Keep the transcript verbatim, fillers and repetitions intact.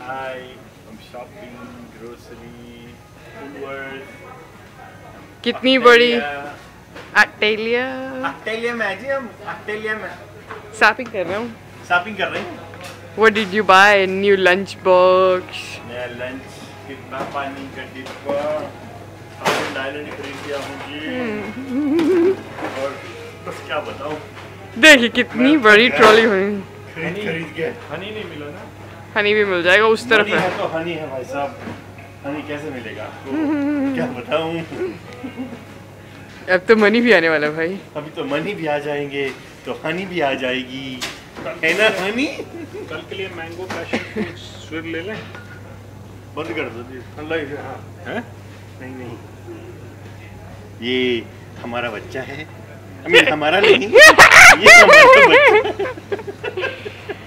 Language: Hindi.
Hi, I'm shopping, grocery, Woolworth. कितनी बड़ी ऑस्ट्रेलिया ऑस्ट्रेलिया में जी हम ऑस्ट्रेलिया में शॉपिंग कर रहा हूँ। शॉपिंग कर रहे हैं। What did you buy? New lunch box. नया लंच, कितना पानी का डिब्बा, आइलैंड आइलैंड खरीद लिया हूँ जी। और बस क्या बताऊँ। देखिए कितनी बड़ी ट्रॉली हुई। खरीद खरीद के हनी नहीं मिला ना। हनी भी मिल जाएगा उस तरफ है तो हनी है भाई साहब, हनी कैसे मिलेगा आपको, क्या बताऊं। अब तो मनी भी आने वाला भाई। अभी तो मनी भी आ जाएंगे तो हनी भी आ जाएगी, है ना हनी। कल के लिए मैंगो पैशन स्वीट ले लें। बंद कर दो जी। अल्लाह हाँ हैं? नहीं नहीं, ये हमारा बच्चा है, I mean, हमारा नहीं, ये हमारा बच्चा।